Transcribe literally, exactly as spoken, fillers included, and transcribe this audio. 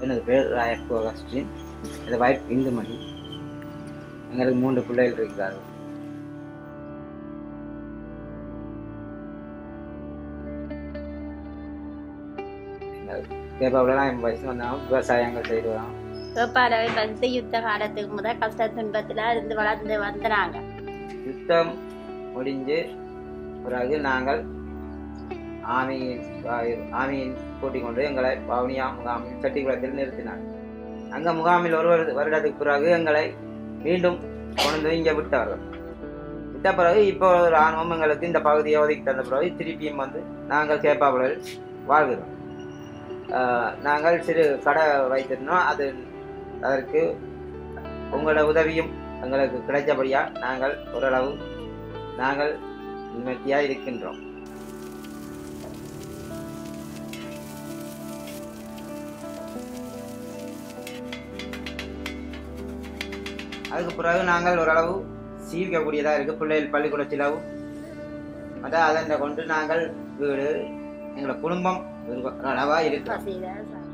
எனது பேர் ராயப்போ அகஸ்டின். எனது வைஃப் இந்துமணி. எங்களுக்கு மூன்று பிள்ளைகள் இருக்கிறார்கள். கேப்பாவிலாம் என் வயசு வந்தாலும் விவசாயங்கள் செய்து வரோம். வேப்பாளவை வந்து யுத்த காலத்துக்கு முதல் கஷ்ட துன்பத்தில் இருந்து வளர்ந்து வந்தாங்க. யுத்தம் முடிஞ்சு பிறகு நாங்கள் ஆமியின் ஆமியின் கூட்டிக் கொண்டு எங்களை பவுனியா முகாமில் செட்டிக்குளத்தில் நிறுத்தினார். அங்கே முகாமில் ஒரு வருடத்துக்கு பிறகு எங்களை மீண்டும் கொண்டு இங்கே விட்டார்கள். விட்ட பிறகு இப்போ இராணுவம் எங்களுக்கு இந்த பகுதியை ஒதுக்கி தந்த பிறகு திருப்பியும் வந்து நாங்கள் கேப்பாவில் வாழ்கிறோம். நாங்கள் சிறு கடை வைத்திருந்தோம். அது அதற்கு உங்களோட உதவியும் எங்களுக்கு கிடைச்சபடியாக நாங்கள் ஓரளவு நாங்கள் நிம்மதியாக இருக்கின்றோம். அதுக்கு பிறகு நாங்கள் ஓரளவு சீவிக்கக்கூடியதாக இருக்குது. பிள்ளைகள் பள்ளிக்கூட செலவு மற்ற அதனை கொண்டு நாங்கள் வீடு எங்களோட குடும்பம் அளவாக இருக்கு.